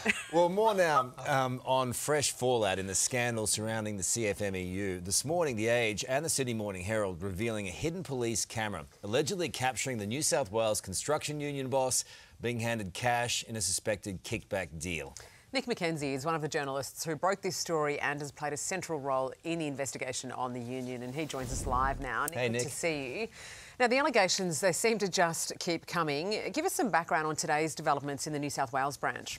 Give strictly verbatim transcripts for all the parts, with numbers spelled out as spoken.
Well, more now um, on fresh fallout in the scandal surrounding the C F M E U. This morning, The Age and the Sydney Morning Herald revealing a hidden police camera allegedly capturing the New South Wales construction union boss being handed cash in a suspected kickback deal. Nick Mackenzie is one of the journalists who broke this story and has played a central role in the investigation on the union, and he joins us live now. Nick, hey, good Nick. to see you. Now, the allegations, they seem to just keep coming. Give us some background on today's developments in the New South Wales branch.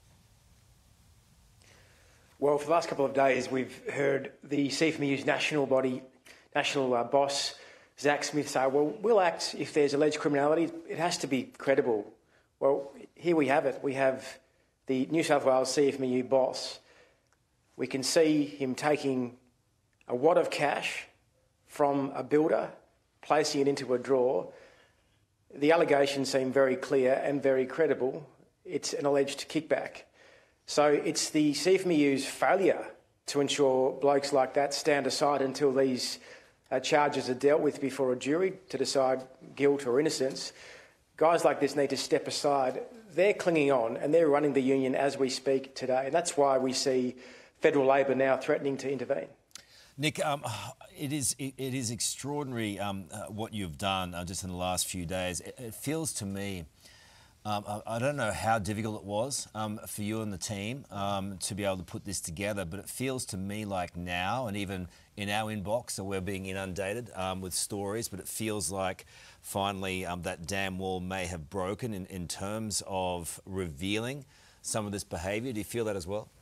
Well, for the last couple of days, we've heard the C F M E U's national body, national uh, boss, Zach Smith, say, well, we'll act if there's alleged criminality. It has to be credible. Well, here we have it. We have the New South Wales C F M E U boss. We can see him taking a wad of cash from a builder, placing it into a drawer. The allegations seem very clear and very credible. It's an alleged kickback. So it's the C F M E U's failure to ensure blokes like that stand aside until these uh, charges are dealt with before a jury to decide guilt or innocence. Guys like this need to step aside. They're clinging on and they're running the union as we speak today. And that's why we see federal Labor now threatening to intervene. Nick, um, it is it, it is extraordinary um, uh, what you've done uh, just in the last few days. It, it feels to me, um, I, I don't know how difficult it was um, for you and the team um, to be able to put this together, but it feels to me like now, and even in our inbox, so we're being inundated um, with stories, but it feels like finally um, that damn wall may have broken in, in terms of revealing some of this behaviour. Do you feel that as well?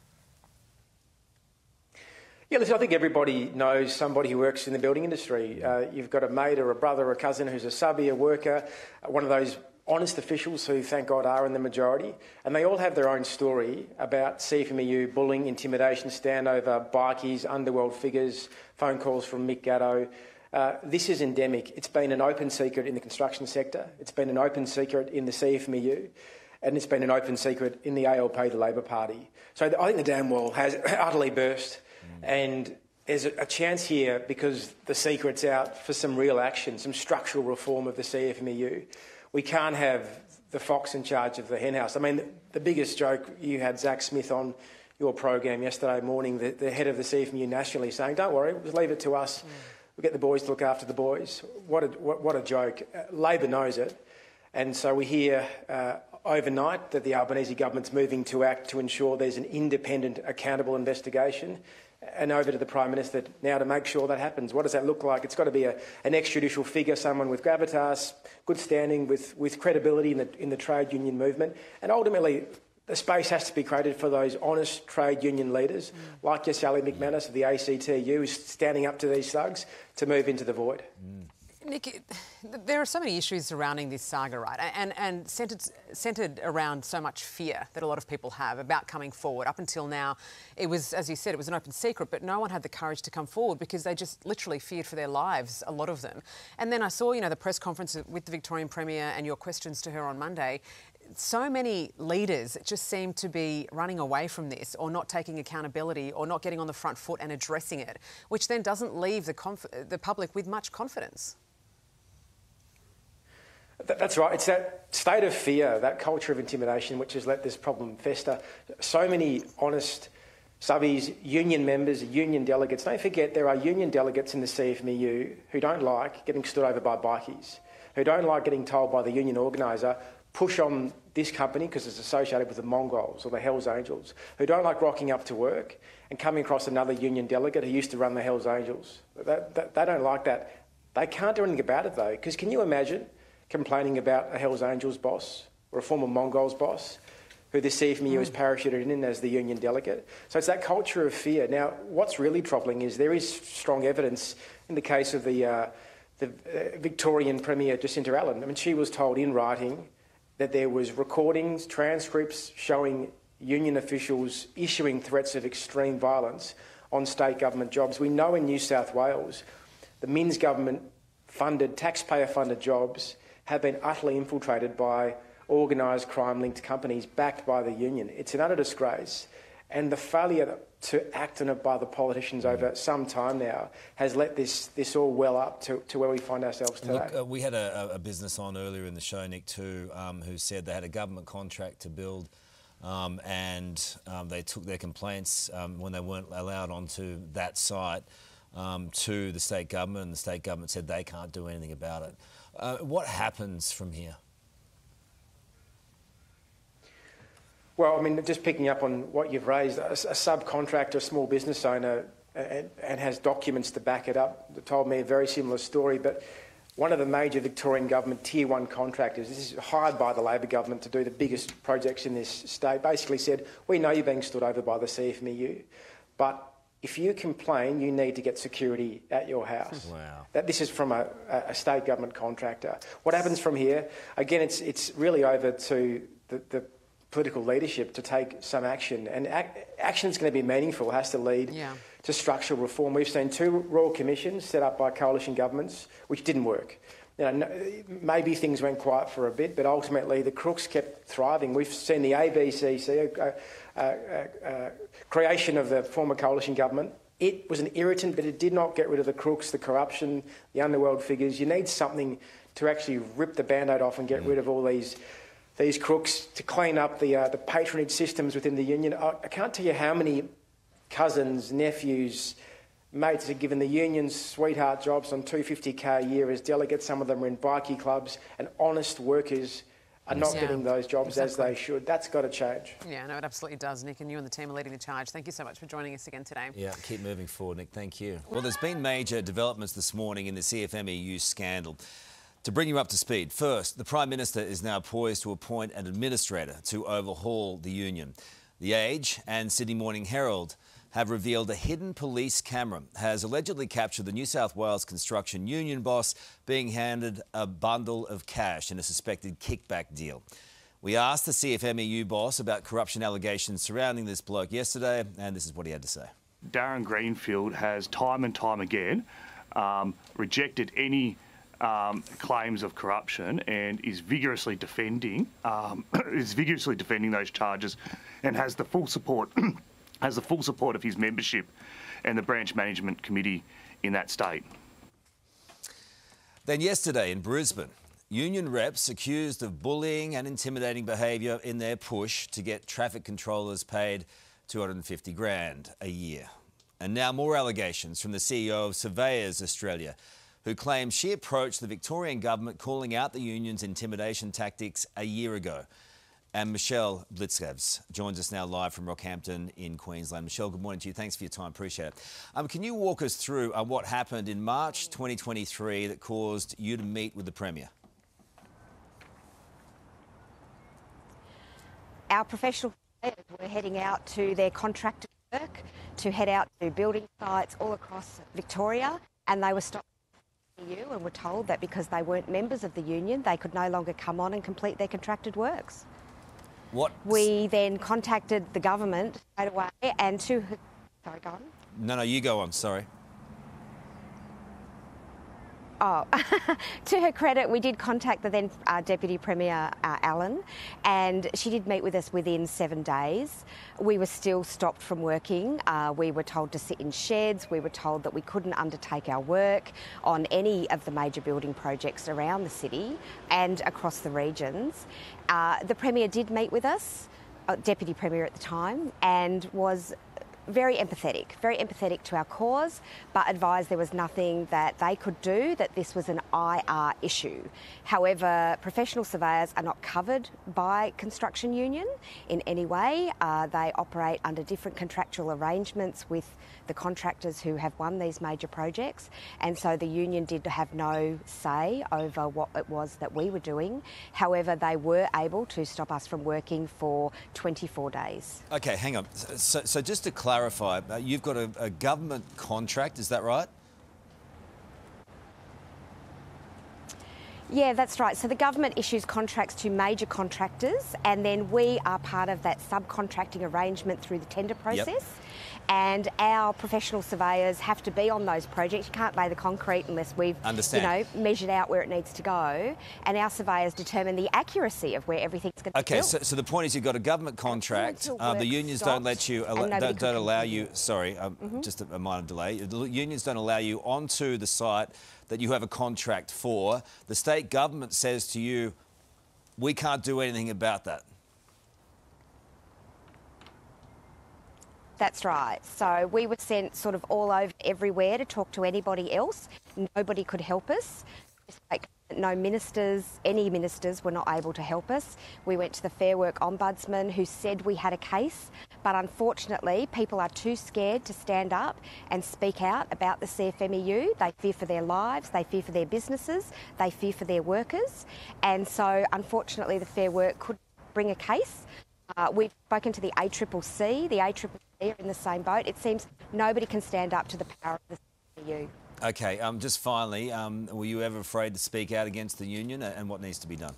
Yeah, listen, I think everybody knows somebody who works in the building industry. Uh, you've got a mate or a brother or a cousin who's a subby, a worker, uh, one of those honest officials who, thank God, are in the majority, and they all have their own story about C F M E U bullying, intimidation, standover, bikies, underworld figures, phone calls from Mick Gatto. Uh, this is endemic. It's been an open secret in the construction sector. It's been an open secret in the C F M E U. And it's been an open secret in the A L P, the Labor Party. So I think the dam wall has utterly burst. Mm. And there's a chance here, because the secret's out, for some real action, some structural reform of the C F M E U. We can't have the fox in charge of the henhouse. I mean, the biggest joke, you had Zach Smith on your program yesterday morning, the, the head of the C F M E U nationally, saying, don't worry, just leave it to us. Mm. We'll get the boys to look after the boys. What a, what, what a joke. Uh, Labor knows it. And so we hear uh, overnight that the Albanese government's moving to act to ensure there's an independent, accountable investigation. And over to the Prime Minister now to make sure that happens. What does that look like? It's got to be a, an extrajudicial figure, someone with gravitas, good standing, with, with credibility in the, in the trade union movement. And ultimately, the space has to be created for those honest trade union leaders, mm. like your Sally McManus of the A C T U, who's standing up to these thugs, to move into the void. Mm. Nick, there are so many issues surrounding this saga, right? And, and centred, centred around so much fear that a lot of people have about coming forward. Up until now, it was, as you said, it was an open secret, but no one had the courage to come forward because they just literally feared for their lives, a lot of them. And then I saw, you know, the press conference with the Victorian Premier and your questions to her on Monday. So many leaders just seem to be running away from this, or not taking accountability, or not getting on the front foot and addressing it, which then doesn't leave the, conf the public with much confidence. That's right. It's that state of fear, that culture of intimidation, which has let this problem fester. So many honest subbies, union members, union delegates. Don't forget there are union delegates in the C F M E U who don't like getting stood over by bikies, who don't like getting told by the union organiser, push on this company because it's associated with the Mongols or the Hells Angels, who don't like rocking up to work and coming across another union delegate who used to run the Hells Angels. That, that, they don't like that. They can't do anything about it, though, because can you imagine complaining about a Hells Angels boss or a former Mongols boss who the C F M E U mm. has parachuted in as the union delegate? So it's that culture of fear. Now, what's really troubling is there is strong evidence in the case of the, uh, the uh, Victorian Premier Jacinta Allen. I mean, she was told in writing that there was recordings, transcripts showing union officials issuing threats of extreme violence on state government jobs. We know in New South Wales, the Minns government funded, taxpayer-funded jobs have been utterly infiltrated by organised crime-linked companies backed by the union. It's an utter disgrace. And the failure to act on it by the politicians over some time now has let this, this all well up to, to where we find ourselves today. Look, uh, we had a, a business on earlier in the show, Nick, too, um, who said they had a government contract to build um, and um, they took their complaints um, when they weren't allowed onto that site um, to the state government, and the state government said they can't do anything about it. Uh, what happens from here? Well, I mean, just picking up on what you've raised, a, a subcontractor, a small business owner, and, and has documents to back it up, told me a very similar story, but one of the major Victorian government tier one contractors, this is hired by the Labor government to do the biggest projects in this state, basically said, we know you're being stood over by the C F M E U, but if you complain, you need to get security at your house. Wow. That, this is from a, a state government contractor. What happens from here? Again, it's, it's really over to the, the political leadership to take some action, and ac action is going to be meaningful, has to lead yeah. to structural reform. We've seen two royal commissions set up by coalition governments which didn't work. You know, no, maybe things went quiet for a bit, but ultimately the crooks kept thriving. We've seen the A B C C, uh, uh, uh, creation of the former coalition government. It was an irritant, but it did not get rid of the crooks, the corruption, the underworld figures. You need something to actually rip the band-aid off and get rid of all these these crooks, to clean up the, uh, the patronage systems within the union. I, I can't tell you how many cousins, nephews, mates are given the union's sweetheart jobs on two hundred fifty K a year as delegates. Some of them are in bikie clubs, and honest workers are not yeah, getting those jobs exactly. as they should. That's got to change. Yeah, no, it absolutely does, Nick, and you and the team are leading the charge. Thank you so much for joining us again today. Yeah, keep moving forward, Nick. Thank you. Well, there's been major developments this morning in the C F M E U scandal. To bring you up to speed, first, the Prime Minister is now poised to appoint an administrator to overhaul the union. The Age and Sydney Morning Herald have revealed a hidden police camera has allegedly captured the New South Wales construction union boss being handed a bundle of cash in a suspected kickback deal. We asked the C F M E U boss about corruption allegations surrounding this bloke yesterday, and this is what he had to say. Darren Greenfield has time and time again um, rejected any Um, claims of corruption and is vigorously defending um, is vigorously defending those charges, and has the full support has the full support of his membership and the branch management committee in that state. Then yesterday in Brisbane, union reps accused of bullying and intimidating behaviour in their push to get traffic controllers paid two hundred fifty grand a year. And now more allegations from the C E O of Surveyors Australia, who claims she approached the Victorian government calling out the union's intimidation tactics a year ago. And Michelle Blitzkevs joins us now live from Rockhampton in Queensland. Michelle, good morning to you. Thanks for your time. Appreciate it. Um, can you walk us through uh, what happened in March twenty twenty-three that caused you to meet with the Premier? Our professional surveyors were heading out to their contracted work, to head out to building sites all across Victoria, and they were stopped and were told that because they weren't members of the union, they could no longer come on and complete their contracted works. What? We then contacted the government straight away, and to her... Sorry, go on. No, no, you go on, sorry. Oh, to her credit, we did contact the then uh, Deputy Premier uh, Allen, and she did meet with us within seven days. We were still stopped from working. Uh, we were told to sit in sheds. We were told that we couldn't undertake our work on any of the major building projects around the city and across the regions. Uh, the Premier did meet with us, uh, Deputy Premier at the time, and was very empathetic, very empathetic to our cause, but advised there was nothing that they could do, that this was an I R issue. However, professional surveyors are not covered by construction union in any way. Uh, they operate under different contractual arrangements with the contractors who have won these major projects, and so the union did have no say over what it was that we were doing. However, they were able to stop us from working for twenty-four days. Okay, hang on. So, so just to clarify, uh, you've got a, a government contract, is that right? Yeah, that's right. So the government issues contracts to major contractors, and then we are part of that subcontracting arrangement through the tender process. Yep. And our professional surveyors have to be on those projects. You can't lay the concrete unless we've, Understand. you know, measured out where it needs to go. And our surveyors determine the accuracy of where everything's going to Okay, be so, so the point is you've got a government contract. Uh, the unions don't let you, al don't, don't allow you, sorry, um, mm-hmm. just a, a minor delay. The unions don't allow you onto the site that you have a contract for. The state government says to you, we can't do anything about that. That's right. So we were sent sort of all over everywhere to talk to anybody else. Nobody could help us. Like no ministers, any ministers were not able to help us. We went to the Fair Work Ombudsman who said we had a case, but unfortunately people are too scared to stand up and speak out about the C F M E U. They fear for their lives, they fear for their businesses, they fear for their workers. And so unfortunately the Fair Work could bring a case. Uh, we've spoken to the A C C C, the A C C C are in the same boat. It seems nobody can stand up to the power of the C F M E U. Okay, um, just finally, um, were you ever afraid to speak out against the union, and what needs to be done?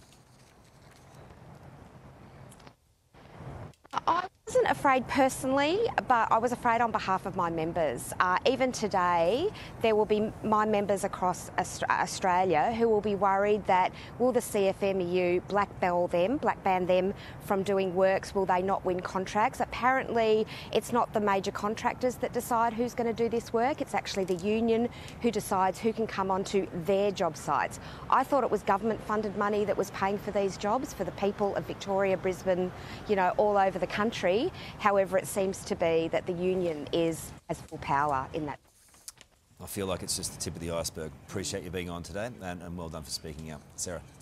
I wasn't afraid personally, but I was afraid on behalf of my members. Uh, even today, there will be my members across Australia who will be worried that will the C F M E U blackball them, blackban them from doing works? Will they not win contracts? Apparently, it's not the major contractors that decide who's going to do this work. It's actually the union who decides who can come onto their job sites. I thought it was government-funded money that was paying for these jobs for the people of Victoria, Brisbane, you know, all over the country. However, it seems to be that the union is has full power in that. I feel like it's just the tip of the iceberg. Appreciate you being on today, and, and well done for speaking out. Sarah.